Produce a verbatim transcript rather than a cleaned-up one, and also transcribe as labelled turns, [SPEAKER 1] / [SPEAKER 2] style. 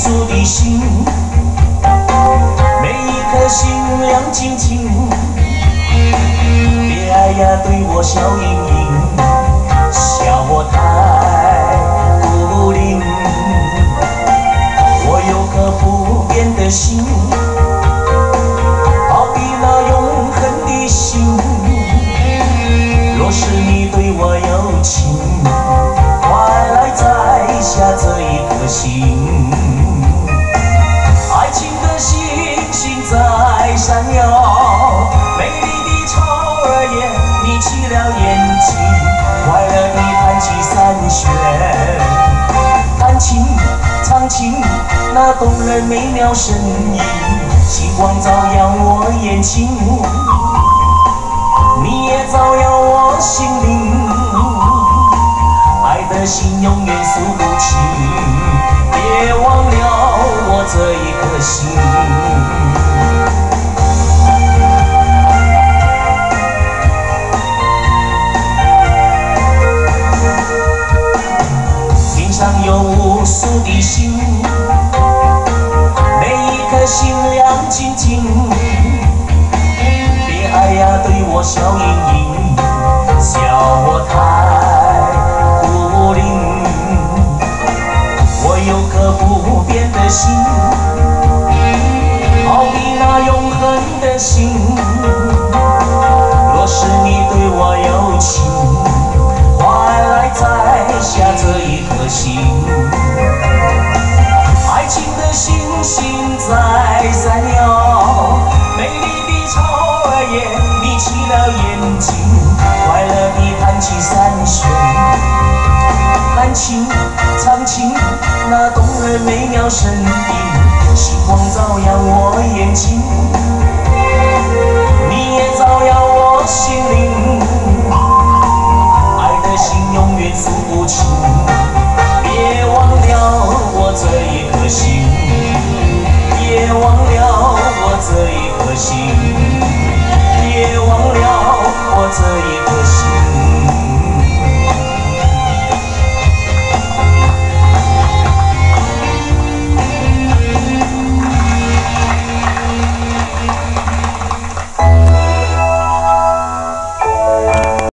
[SPEAKER 1] 素的心，每一颗心亮晶晶。别爱呀，对我笑盈盈，笑我太孤零。我有颗不变的心，好比那永恒的心。若是你对我有情，快来摘下这一颗心。爱情的星星在闪耀，美丽的草儿也眯起了眼睛，快乐地弹起三弦，弹琴唱琴那动人美妙声音，星光照耀我眼睛，你也照耀我心灵，爱的心永远诉不清，别忘了我这一颗心。天上有无数的星，每一颗星亮晶晶。别爱呀，对我笑盈盈，笑我太孤零。我有颗不变的心，好比那永恒的心。若是你对我有情，快来摘下这一颗心。爱情的星星在闪耀，美丽的草儿也眯起了眼睛，快乐地弹起三弦，弹琴唱琴那动人美妙声音，星光照耀我眼睛，你也照耀我